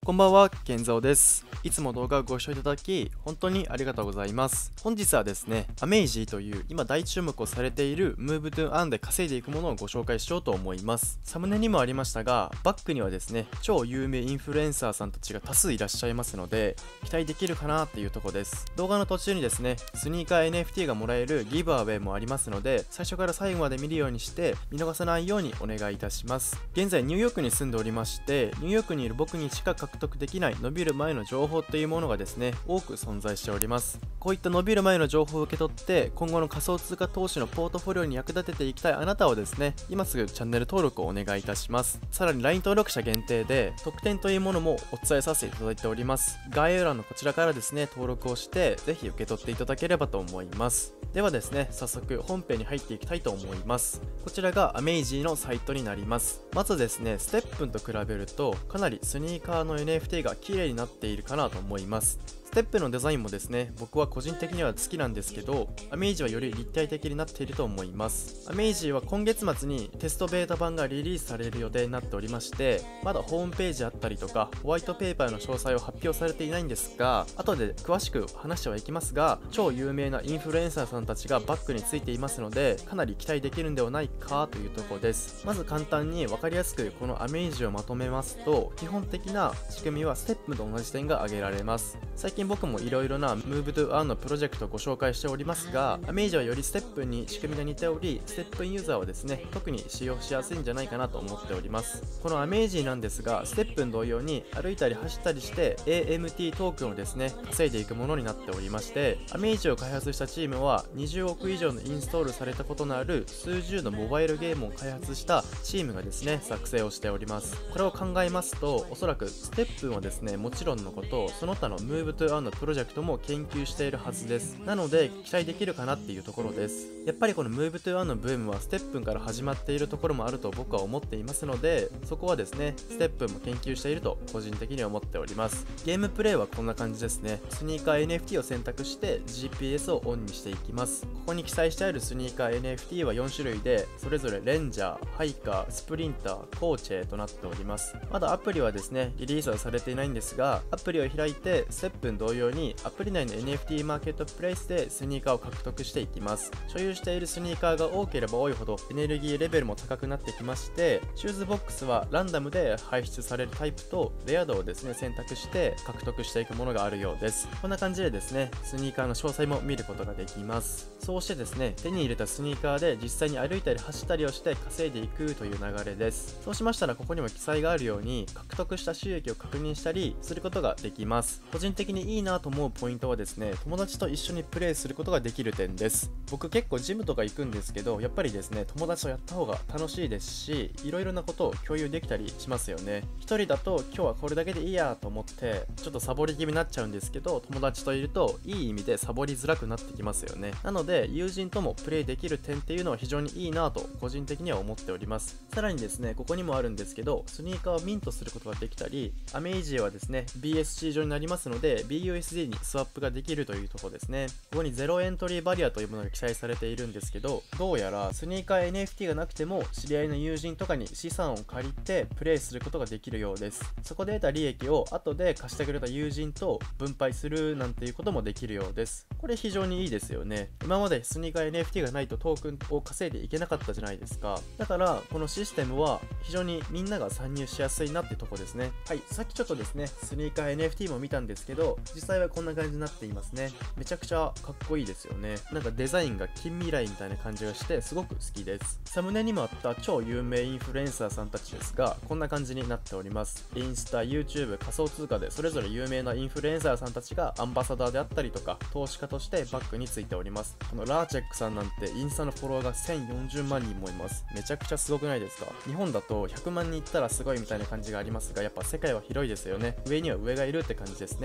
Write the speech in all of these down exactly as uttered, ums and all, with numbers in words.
こんばんは、健三です。いつも動画をご視聴いただき、本当にありがとうございます。本日はですね、アメイジーという今大注目をされているムーブトゥーアンで稼いでいくものをご紹介しようと思います。サムネにもありましたが、バックにはですね、超有名インフルエンサーさんたちが多数いらっしゃいますので、期待できるかなっていうとこです。動画の途中にですね、スニーカー エヌエフティー がもらえるギブアウェイもありますので、最初から最後まで見るようにして、見逃さないようにお願いいたします。現在ニューヨークに住んでおりまして、ニューヨークにいる僕にしか獲得できない伸びる前の情報というものがですね、多く存在しております。こういった伸びる前の情報を受け取って今後の仮想通貨投資のポートフォリオに役立てていきたいあなたはですね、今すぐチャンネル登録をお願いいたします。さらに ライン 登録者限定で特典というものもお伝えさせていただいております。概要欄のこちらからですね、登録をしてぜひ受け取っていただければと思います。ではですね、早速本編に入っていきたいと思います。こちらがアメイジーのサイトになります。まずですね、ステップンと比べるとかなりスニーカーの エヌエフティー が綺麗になっているかなと思います。ステップのデザインもですね、僕は個人的には好きなんですけど、アメイジーはより立体的になっていると思います。アメイジーは今月末にテストベータ版がリリースされる予定になっておりまして、まだホームページあったりとかホワイトペーパーの詳細を発表されていないんですが、後で詳しく話してはいきますが、超有名なインフルエンサーさんたちがバックについていますので、かなり期待できるんではないかというところです。まず簡単に分かりやすくこのアメイジーをまとめますと、基本的な仕組みはステップと同じ点が挙げられます。最近僕もいろいろなムーブトゥーアンのプロジェクトをご紹介しておりますが、アメイジーはよりステップに仕組みが似ており、ステップユーザーはですね、特に使用しやすいんじゃないかなと思っております。このアメイジーなんですが、ステップ同様に歩いたり走ったりして エーエムティー トークンをですね、稼いでいくものになっておりまして、アメイジーを開発したチームはにじゅうおく以上のインストールされたことのある数十のモバイルゲームを開発したチームがですね、作成をしております。これを考えますと、おそらくステップはですね、もちろんのこと、その他のムーブトゥーアンのプロジェクトも研究しているはずです。なので期待できるかなっていうところです。やっぱりこのムーブトゥーアンのブームはステップンから始まっているところもあると僕は思っていますので、そこはですね、ステップンも研究していると個人的に思っております。ゲームプレイはこんな感じですね。スニーカー エヌエフティー を選択して ジーピーエス をオンにしていきます。ここに記載してあるスニーカー エヌエフティー はよん種類で、それぞれレンジャー、ハイカー、スプリンター、コーチェとなっております。まだアプリはですね、リリースはされていないんですが、アプリを開いてステップン同様にアプリ内の エヌエフティー マーケットプレイスでスニーカーを獲得していきます。所有しているスニーカーが多ければ多いほどエネルギーレベルも高くなってきまして、シューズボックスはランダムで排出されるタイプとレア度をですね、選択して獲得していくものがあるようです。こんな感じでですね、スニーカーの詳細も見ることができます。そうしてですね、手に入れたスニーカーで実際に歩いたり走ったりをして稼いでいくという流れです。そうしましたら、ここにも記載があるように獲得した収益を確認したりすることができます。個人的にいいなと思うポイントはですね、友達と一緒にプレイすることができる点です。僕結構ジムとか行くんですけど、やっぱりですね、友達とやった方が楽しいですし、いろいろなことを共有できたりしますよね。一人だと今日はこれだけでいいやと思ってちょっとサボり気味になっちゃうんですけど、友達といるといい意味でサボりづらくなってきますよね。なので友人ともプレイできる点っていうのは非常にいいなと個人的には思っております。さらにですね、ここにもあるんですけど、スニーカーをミントすることができたり、アメイジーはですね ビーエスシー 上になりますので ビーユーエスディー にスワップができるというところですね。ここにゼロエントリーバリアというものが記載されているんですけど、どうやらスニーカー エヌエフティー がなくても知り合いの友人とかに資産を借りてプレイすることができるようです。そこで得た利益を後で貸してくれた友人と分配するなんていうこともできるようです。これ非常にいいですよね。今までスニーカー エヌエフティー がないとトークンを稼いでいけなかったじゃないですか。だからこのシステムは非常にみんなが参入しやすいなってとこですね。はい、さっきちょっとですね、スニーカー エヌエフティー も見たんですけど、実際はこんな感じになっていますね。めちゃくちゃかっこいいですよね。なんかデザインが近未来みたいな感じがしてすごく好きです。サムネにもあった超有名インフルエンサーさんたちですが、こんな感じになっております。インスタ、YouTube、仮想通貨でそれぞれ有名なインフルエンサーさんたちがアンバサダーであったりとか投資家としてバックについております。このラーチェックさんなんてインスタのフォロワーがせんよんじゅうまんにんもいます。めちゃくちゃすごくないですか？日本だとひゃくまんにんいったらすごいみたいな感じがありますが、やっぱ世界は広いですよね。上には上がいるって感じですね。これ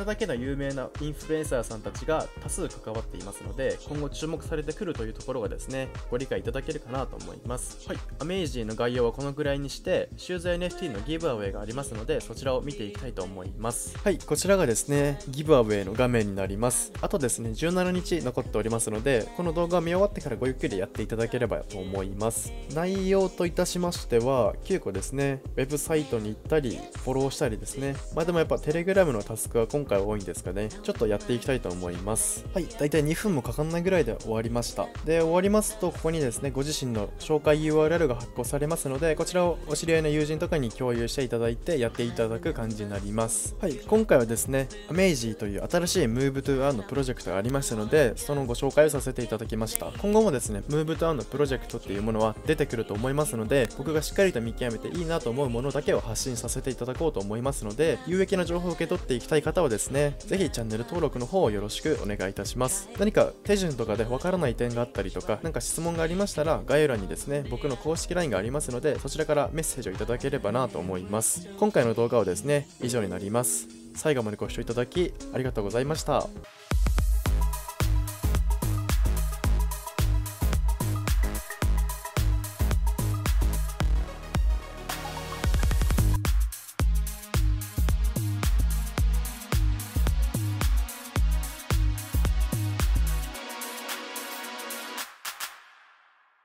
だけの有名なインフルエンサーさんたちが多数関わっていますので、今後注目されてくるというところがですね、ご理解いただけるかなと思います。はい、アメイジーの概要はこのぐらいにして、シューズ エヌエフティー のギブアウェイがありますので、そちらを見ていきたいと思います。はい、こちらがですね、ギブアウェイの画面になります。あとですね、じゅうしちにち残っておりますので、この動画を見終わってからごゆっくりやっていただければと思います。内容といたしましては、きゅうこですね、ウェブサイトに行ったり、フォローしたりですね。まあでもやっぱテレグラムのタスクは今回多いんですかね。ちょっとやっていきたいと思います。はい、だいたいにふんもかかんないぐらいで終わりました。で、終わりますと、ここにですね、ご自身の紹介 ユーアールエル が発行されますので、こちらをお知り合いの友人とかに共有していただいて、やっていただく感じになります。はい、今回はですね、アメイジーという新しい Move to Earn のプロジェクトがありましたので、そのご紹介をさせていただきました。今後もですね、Move to Earn のプロジェクトっていうものは出てくると思いますので、僕がしっかりと見極めていいなと思うものだけを発信させていただこうと思いますので、有益な情報を受け取っていきたい方はですね、ぜひチャンネル登録の方をよろしくお願いいたします。何か手順とかでわからない点があったりとか、何か質問がありましたら、概要欄にですね、僕の公式 ライン がありますので、そちらからメッセージをいただければなと思います。今回の動画はですね、以上になります。最後までご視聴いただきありがとうございました。